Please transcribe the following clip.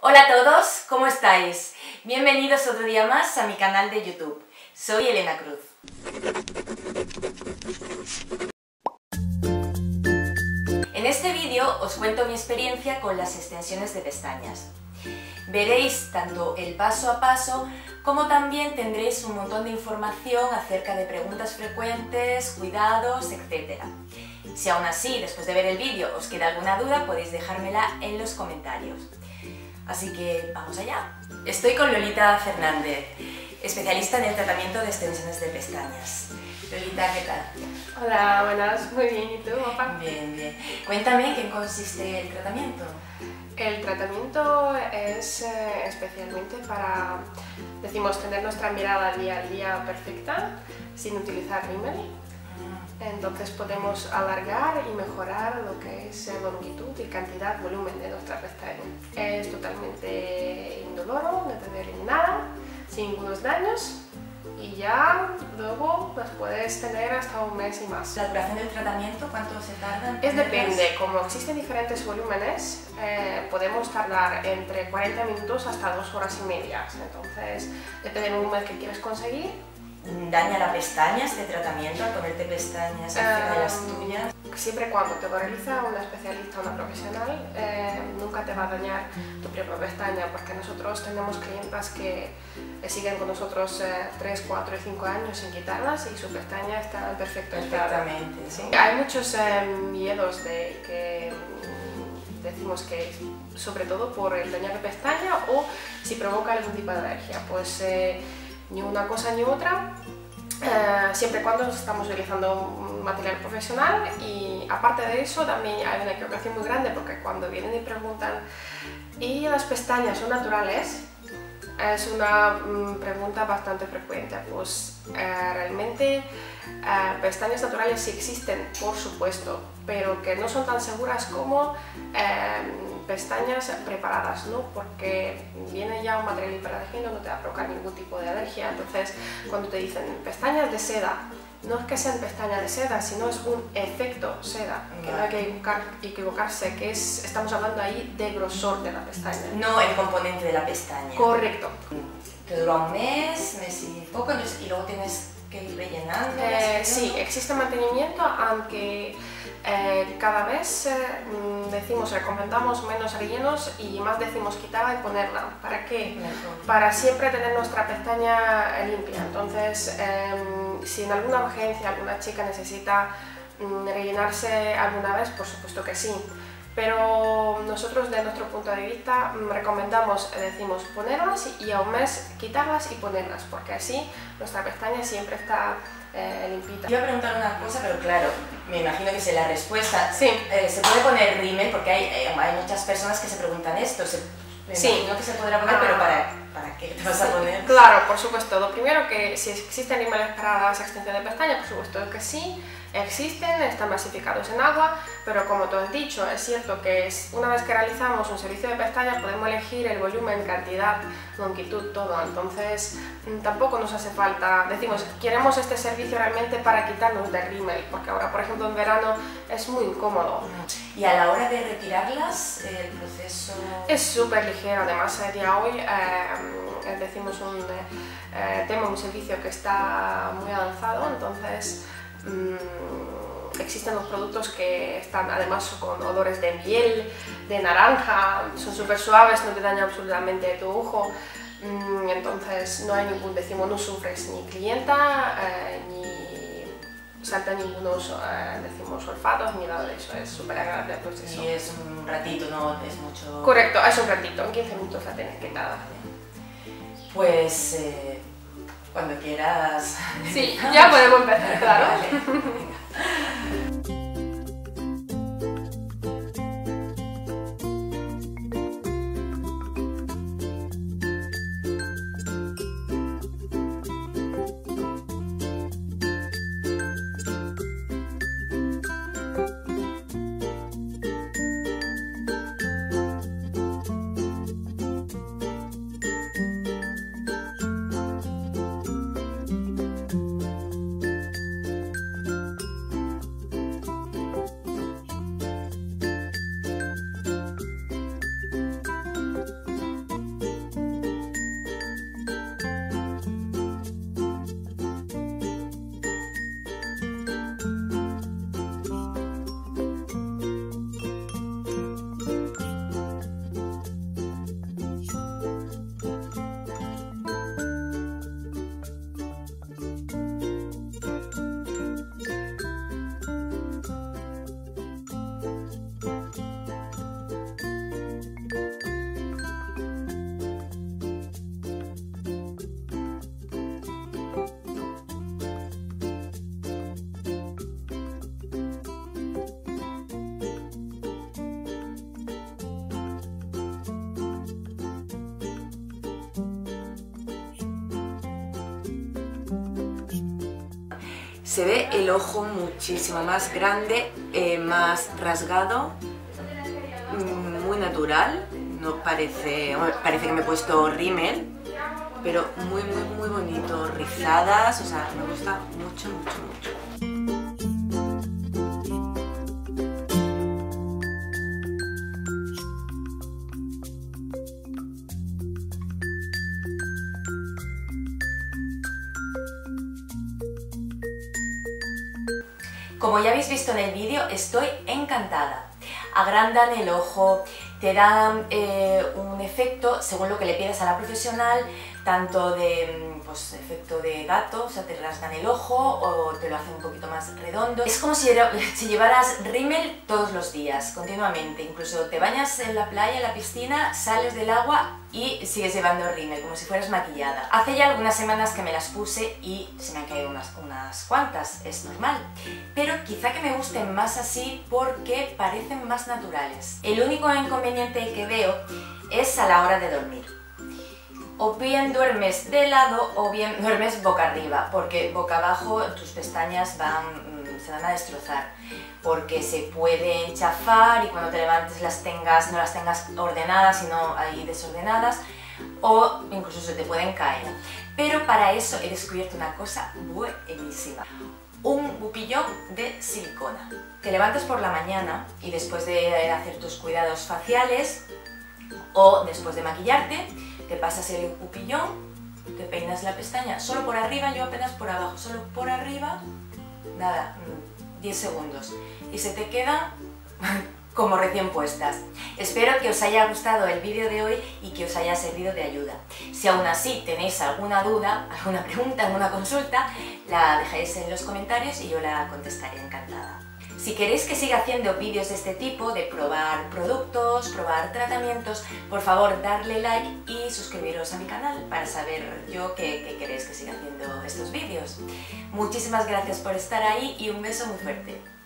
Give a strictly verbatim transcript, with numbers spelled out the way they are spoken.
Hola a todos, ¿cómo estáis? Bienvenidos otro día más a mi canal de YouTube. Soy Elena Cruz. En este vídeo os cuento mi experiencia con las extensiones de pestañas. Veréis tanto el paso a paso como también tendréis un montón de información acerca de preguntas frecuentes, cuidados, etcétera. Si aún así, después de ver el vídeo, os queda alguna duda, podéis dejármela en los comentarios. Así que vamos allá. Estoy con Lolita Fernández, especialista en el tratamiento de extensiones de pestañas. Lolita, ¿qué tal? Hola, buenas, muy bien, ¿y tú, guapa? Bien, bien. Cuéntame, ¿en qué consiste el tratamiento? El tratamiento es eh, especialmente para, decimos, tener nuestra mirada día a día perfecta sin utilizar rímel. Entonces podemos alargar y mejorar lo que es longitud y cantidad, volumen de nuestra pestaña. Es totalmente indoloro, no te ve eliminada, sin ningunos daños y ya luego las puedes tener hasta un mes y más. ¿La duración del tratamiento cuánto se tarda? Es depende, como existen diferentes volúmenes, eh, podemos tardar entre cuarenta minutos hasta dos horas y media. Entonces depende del volumen que quieres conseguir. ¿Daña la pestaña este tratamiento al ponerte pestañas encima de las tuyas? Siempre y cuando te lo realiza una especialista o una profesional, eh, nunca te va a dañar tu propia pestaña, porque nosotros tenemos clientas que siguen con nosotros eh, tres, cuatro y cinco años sin quitarlas y su pestaña está en perfecto estado. Perfectamente, sí. Hay muchos eh, miedos de que decimos que sobre todo por el daño de pestaña o si provoca algún tipo de alergia, pues eh, ni una cosa ni otra, eh, siempre y cuando estamos utilizando un material profesional. Y aparte de eso también hay una equivocación muy grande, porque cuando vienen y preguntan ¿y las pestañas son naturales? Es una mm, pregunta bastante frecuente. Pues eh, realmente eh, pestañas naturales sí existen, por supuesto, pero que no son tan seguras como eh, pestañas preparadas, ¿no? Porque viene ya un material hiperalérgeno, no te va a provocar ningún tipo de alergia. Entonces, cuando te dicen pestañas de seda, no es que sean pestañas de seda, sino es un efecto seda, que no hay que equivocar, equivocarse, que es, estamos hablando ahí de grosor de la pestaña. No el componente de la pestaña. Correcto. Te dura un mes, mes y poco, y luego tienes que ir rellenando. Eh, sí, existe mantenimiento, aunque eh, cada vez eh, decimos, recomendamos menos rellenos y más decimos quitarla y ponerla. ¿Para qué? Mejor. Para siempre tener nuestra pestaña limpia. Entonces, eh, si en alguna urgencia alguna chica necesita mm, rellenarse alguna vez, por supuesto que sí. Pero nosotros, de nuestro punto de vista, recomendamos, decimos, ponerlas y a un mes quitarlas y ponerlas, porque así nuestra pestaña siempre está eh, limpita. Te iba a preguntar una cosa, pero claro, me imagino que sé la respuesta. Sí. Eh, ¿Se puede poner rímel? Porque hay, eh, hay muchas personas que se preguntan esto. Se, me Sí. imagino que se podrá poner, Ah. pero ¿para, ¿para qué te vas a poner? Claro, por supuesto. Lo primero, que si existen rímeles para las extensiones de pestaña, por supuesto que sí. Existen, están masificados en agua, pero como tú has dicho, es cierto que es, una vez que realizamos un servicio de pestañas podemos elegir el volumen, cantidad, longitud, todo. Entonces tampoco nos hace falta, decimos, queremos este servicio realmente para quitarnos del rímel, porque ahora, por ejemplo, en verano es muy incómodo. Y a la hora de retirarlas, el proceso... Es súper ligero. Además, a día de hoy eh, decimos un eh, tema, un servicio que está muy avanzado, entonces mm, existen los productos que están además con olores de miel, de naranja, son súper suaves, no te dañan absolutamente tu ojo. Mm, entonces no hay ningún, decimos, no sufres ni clienta, eh, ni salta ningunos, eh, decimos, olfatos, ni nada de eso. Es súper agradable el proceso. Y es un ratito, no es mucho... Correcto, es un ratito, en quince minutos la tienes quitada. Pues eh, cuando quieras... Sí, ya podemos empezar, claro. Vale. Se ve el ojo muchísimo más grande, eh, más rasgado, muy natural, no parece, parece que me he puesto rímel, pero muy muy muy bonito, rizadas, o sea, me gusta mucho mucho mucho. Como ya habéis visto en el vídeo, estoy encantada. Agrandan el ojo, te dan eh, un efecto, según lo que le pidas a la profesional, tanto de pues, efecto de gato, o sea, te rasgan el ojo o te lo hacen un poquito más redondo. Es como si, si llevaras rímel todos los días, continuamente. Incluso te bañas en la playa, en la piscina, sales del agua y sigues llevando rímel, como si fueras maquillada. Hace ya algunas semanas que me las puse y se me han caído unas, unas cuantas, es normal. Pero quizá que me gusten más así porque parecen más naturales. El único inconveniente que veo es a la hora de dormir. O bien duermes de lado o bien duermes boca arriba, porque boca abajo tus pestañas van, se van a destrozar, porque se pueden chafar y cuando te levantes las tengas, no las tengas ordenadas, sino ahí desordenadas, o incluso se te pueden caer. Pero para eso he descubierto una cosa buenísima. Un bupillón de silicona. Te levantas por la mañana y después de hacer tus cuidados faciales o después de maquillarte, te pasas el bupillón, te peinas la pestaña solo por arriba, yo apenas por abajo, solo por arriba, nada, diez segundos y se te quedan como recién puestas. Espero que os haya gustado el vídeo de hoy y que os haya servido de ayuda. Si aún así tenéis alguna duda, alguna pregunta, alguna consulta, la dejáis en los comentarios y yo la contestaré encantada. Si queréis que siga haciendo vídeos de este tipo, de probar productos, probar tratamientos, por favor darle like y suscribiros a mi canal para saber yo que, que queréis que siga haciendo estos vídeos. Muchísimas gracias por estar ahí y un beso muy fuerte.